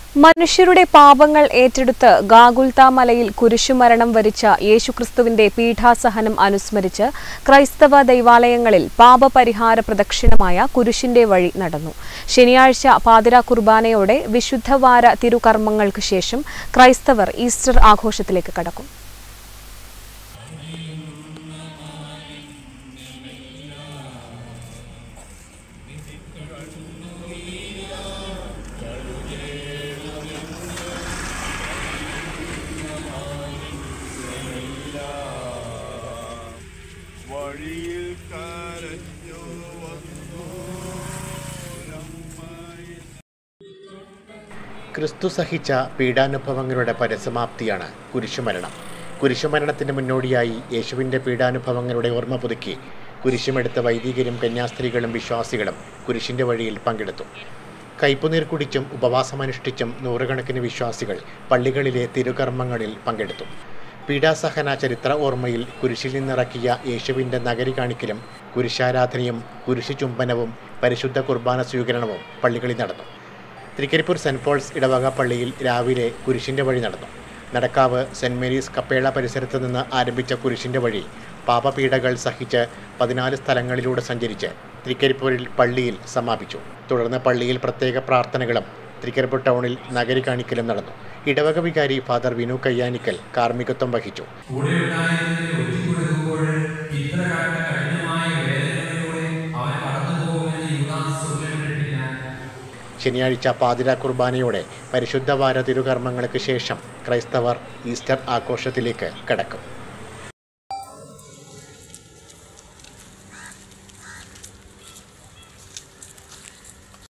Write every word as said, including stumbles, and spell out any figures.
മനുഷ്യരുടെ പാപങ്ങൾ ഏറ്റെടുത്ത് ഗാഗുൽത്ത മലയിൽ കുരിശുമരണം വരിച്ച യേശുക്രിസ്തുവിന്റെ പീഠാസഹനം അനുസ്മരിച്ച് ക്രൈസ്തവ ദൈവാലയങ്ങളിൽ പാപപരിഹാര പ്രദക്ഷിണമായ കുരിശിന്റെ വഴി നടന്നു. ശനിയാഴ്ച പാതിരാ കുർബാനയോടെ വിശുദ്ധവാര തിരുകർമ്മങ്ങൾക്ക് ശേഷം ക്രൈസ്തവർ ഈസ്റ്റർ ആഘോഷത്തിലേക്ക് കടക്കും. ക്രിസ്തു സഹിച്ച പീഡാനുഭവങ്ങളുടെ പരിസമാപ്തിയാണ് കുരിശുമരണം. കുരിശുമരണത്തിന് മുന്നോടിയായി യേശുവിൻ്റെ പീഡാനുഭവങ്ങളുടെ ഓർമ്മ പുതുക്കി കുരിശുമെടുത്ത വൈദികരും കന്യാസ്ത്രീകളും വിശ്വാസികളും കുരിശിൻ്റെ വഴിയിൽ പങ്കെടുത്തു. കയ്പുനീർ കുടിച്ചും ഉപവാസമനുഷ്ഠിച്ചും നൂറുകണക്കിന് വിശ്വാസികൾ പള്ളികളിലെ തിരുകർമ്മങ്ങളിൽ പങ്കെടുത്തു. പീഡാസഹന ചരിത്ര ഓർമ്മയിൽ കുരിശിൽ നിന്നിറക്കിയ യേശുവിൻ്റെ നഗരി കാണിക്കലും കുരിശാരാധനയും കുരിശു ചുംബനവും പരിശുദ്ധ കുർബാന സ്വീകരണവും പള്ളികളിൽ നടന്നു. തൃക്കരിപ്പൂർ സെൻറ്റ് പോൾസ് ഇടവക പള്ളിയിൽ രാവിലെ കുരിശിൻ്റെ വഴി നടന്നു. നടക്കാവ് സെൻറ്റ് മേരീസ് കപ്പേള പരിസരത്ത് നിന്ന് ആരംഭിച്ച കുരിശിൻ്റെ വഴി പാപപീഡകൾ സഹിച്ച് പതിനാല് സ്ഥലങ്ങളിലൂടെ സഞ്ചരിച്ച് തൃക്കരിപ്പൂരിൽ പള്ളിയിൽ സമാപിച്ചു. തുടർന്ന് പള്ളിയിൽ പ്രത്യേക പ്രാർത്ഥനകളും തൃക്കരിപ്പൂർ ടൗണിൽ നഗരി കാണിക്കലും നടന്നു. ഇടവക വികാരി ഫാദർ വിനു കയ്യാനിക്കൽ കാർമ്മികത്വം വഹിച്ചു. ശനിയാഴ്ച പാതിരാ കുർബാനയോടെ പരിശുദ്ധവാര തിരുകർമ്മങ്ങൾക്ക് ശേഷം ക്രൈസ്തവർ ഈസ്റ്റർ ആഘോഷത്തിലേക്ക് കടക്കും.